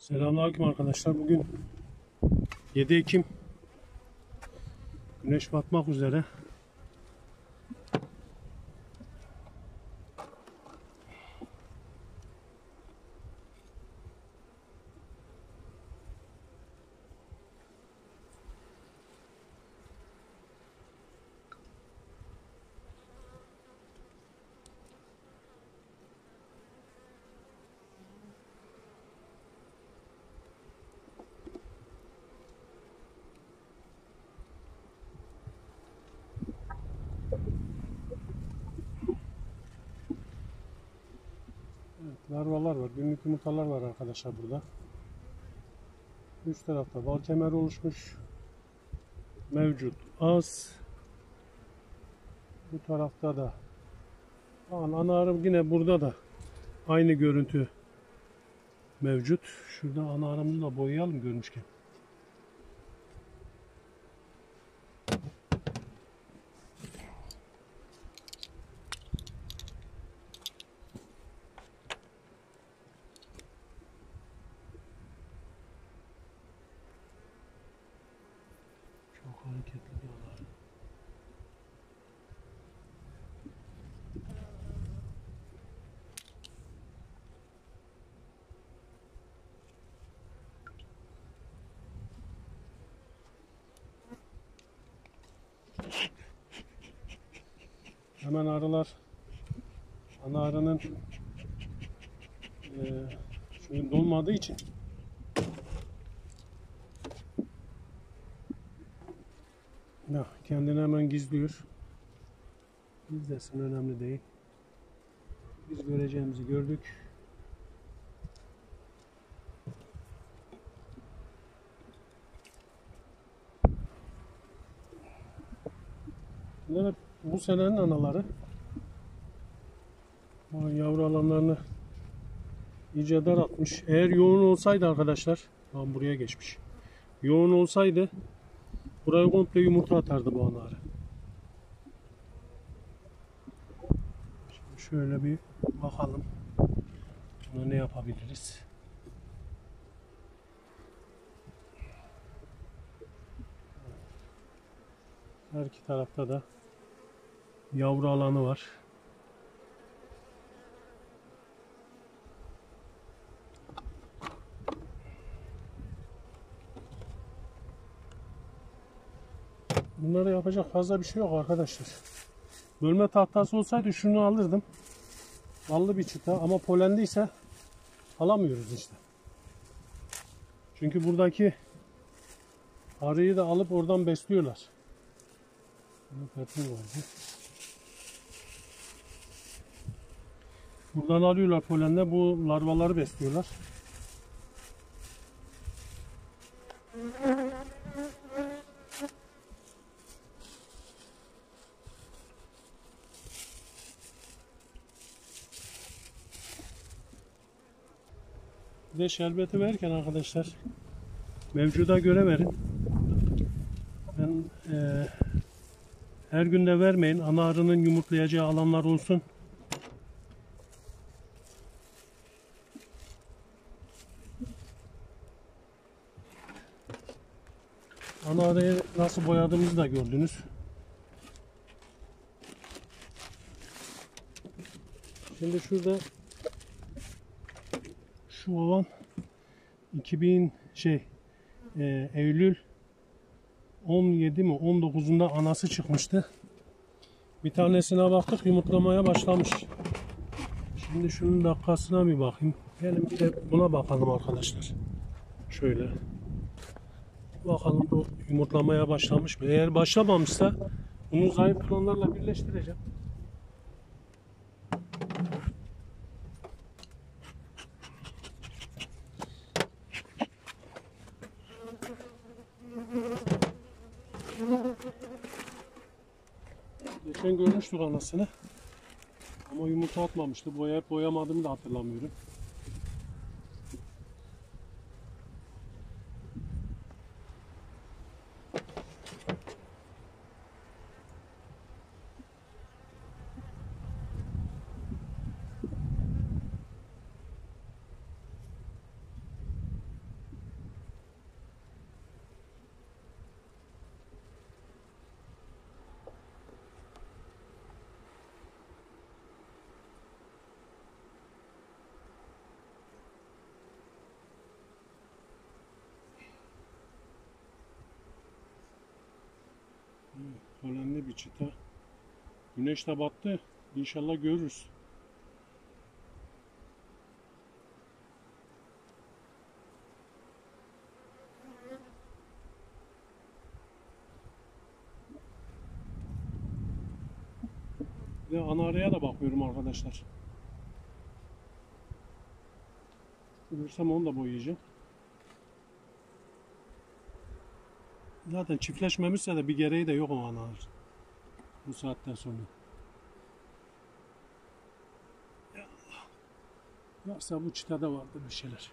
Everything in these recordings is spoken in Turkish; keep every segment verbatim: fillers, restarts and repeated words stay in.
Selamünaleyküm arkadaşlar. Bugün yedi Ekim. Güneş batmak üzere. Evet, larvalar var. Günlük yumurtalar var arkadaşlar burada. Üst tarafta bal kemeri oluşmuş. Mevcut az. Bu tarafta da ana arım yine burada da aynı görüntü mevcut. Şurada ana arımızı da boyayalım görmüşken. Çok hareketli bir ana. Hemen arılar ana arının e, suyun dolmadığı için ya, kendini hemen gizliyor. Gizlesin, önemli değil. Biz göreceğimizi gördük. Bunlar hep bu senenin anaları. O yavru alanlarını iyice daraltmış. Eğer yoğun olsaydı arkadaşlar, tam buraya geçmiş. Yoğun olsaydı buraya komple yumurta atardı bu anaları. Şimdi şöyle bir bakalım. Buna ne yapabiliriz? Her iki tarafta da yavru alanı var. Bunlara yapacak fazla bir şey yok arkadaşlar. Bölme tahtası olsaydı şunu alırdım. Ballı bir çıta ama polendiyse alamıyoruz işte. Çünkü buradaki arıyı da alıp oradan besliyorlar. Buradan alıyorlar polenle, bu larvaları besliyorlar. Bir de şerbeti verirken arkadaşlar mevcuda göre verin. Ben e, her gün de vermeyin. Ana arının yumurtlayacağı alanlar olsun. Ana arıyı nasıl boyadığımızı da gördünüz. Şimdi şurada şu ovan iki bin şey e, Eylül on yedi mi on dokuzunda anası çıkmıştı. Bir tanesine baktık, yumurtlamaya başlamış. Şimdi şunun dakikasına bir bakayım. Gelin bir de buna bakalım arkadaşlar. Şöyle. Bakalım bu yumurtlamaya başlamış mı? Eğer başlamamışsa bunu zayıf klonlarla birleştireceğim. Geçen görmüştük anasını. Ama yumurta atmamıştı. Boyayıp boyamadığımı da hatırlamıyorum. Polenli bir çıta. Güneş de battı. İnşallah görürüz. Ve ana araya da bakıyorum arkadaşlar. Görürsem onu da boyayacağım. Zaten çiftleşmemişse de bir gereği de yok o analar. Bu saatten sonra. Ya Allah. Yoksa bu çıtada vardı bir şeyler.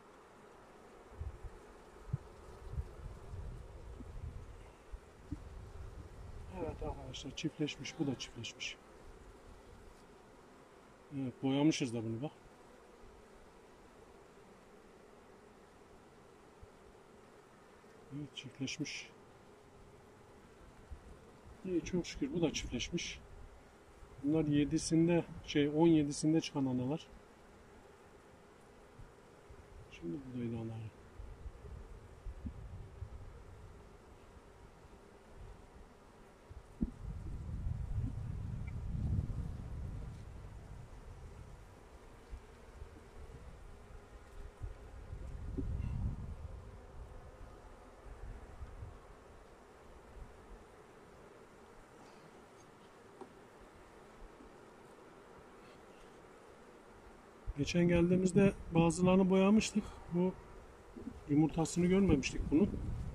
Evet arkadaşlar, çiftleşmiş. Bu da çiftleşmiş. Evet, boyamışız da bunu bak. Evet, çiftleşmiş. İyi, çok şükür bu da çiftleşmiş. Bunlar yedisinde şey on yedisinde çıkan analar. Şimdi buradaydı analar. Geçen geldiğimizde bazılarını boyamıştık. Bu yumurtasını görmemiştik bunun.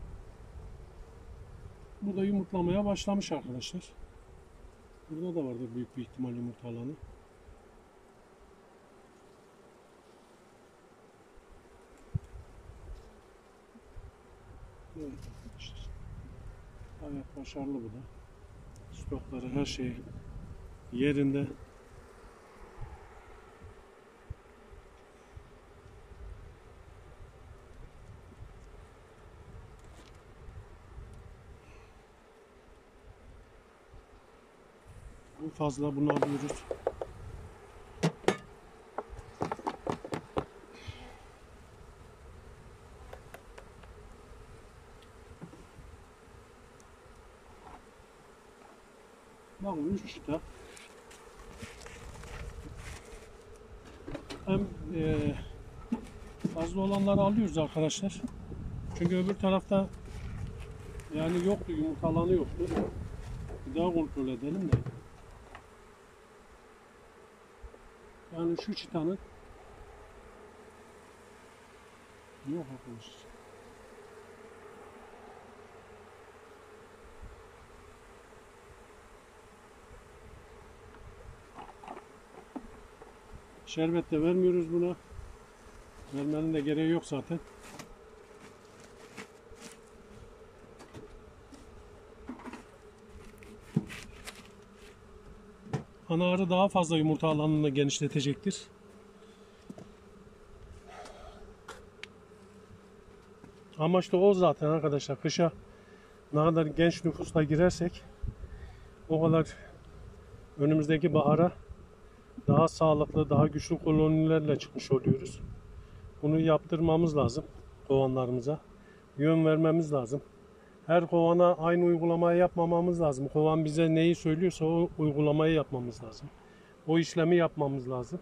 Bu da yumurtlamaya başlamış arkadaşlar. Burada da vardı büyük bir ihtimal yumurta alanı. Evet arkadaşlar. Gayet başarılı bu da. Stokları, her şey yerinde. Fazla bunu alıyoruz. Bakın üç çıta. Hem e, fazla olanları alıyoruz arkadaşlar. Çünkü öbür tarafta yani yoktu, yumurta alanı yoktu. Bir daha kontrol edelim de. Yani şu çıtanın yok arkadaşlar. Şerbet de vermiyoruz buna. Vermenin de gereği yok zaten. Ana arı daha fazla yumurta alanını genişletecektir. Amaç da o zaten arkadaşlar. Kışa ne kadar genç nüfusla girersek o kadar önümüzdeki bahara daha sağlıklı, daha güçlü kolonilerle çıkmış oluyoruz. Bunu yaptırmamız lazım kovanlarımıza. Yön vermemiz lazım. Her kovana aynı uygulamayı yapmamamız lazım. Kovan bize neyi söylüyorsa o uygulamayı yapmamız lazım. O işlemi yapmamız lazım.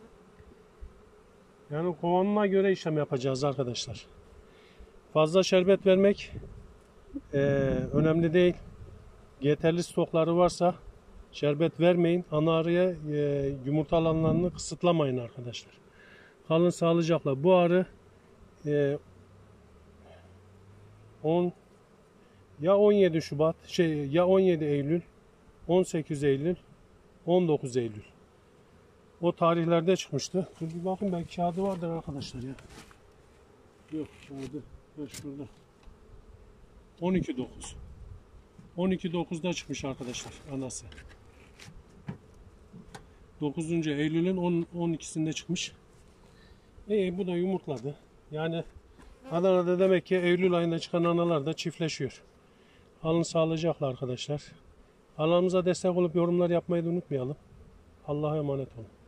Yani kovanına göre işlem yapacağız arkadaşlar. Fazla şerbet vermek e, önemli değil. Yeterli stokları varsa şerbet vermeyin. Ana arıya e, yumurta alanlarını kısıtlamayın arkadaşlar. Kalın sağlıcakla. Bu arı e, on ya on yedi Şubat şey ya on yedi Eylül, on sekiz Eylül, on dokuz Eylül. O tarihlerde çıkmıştı. Dur bir bakın, belki kağıdı vardır arkadaşlar ya. Yok, kağıdı. Ha, şurada. on iki dokuz. on iki dokuzda çıkmış arkadaşlar anası. dokuzuncu Eylül'ün on ikisinde çıkmış. İyi, bu da yumurtladı. Yani Adana'da demek ki Eylül ayında çıkan analar da çiftleşiyor. Alın sağlıcakla arkadaşlar. Kanalımıza destek olup yorumlar yapmayı da unutmayalım. Allah'a emanet olun.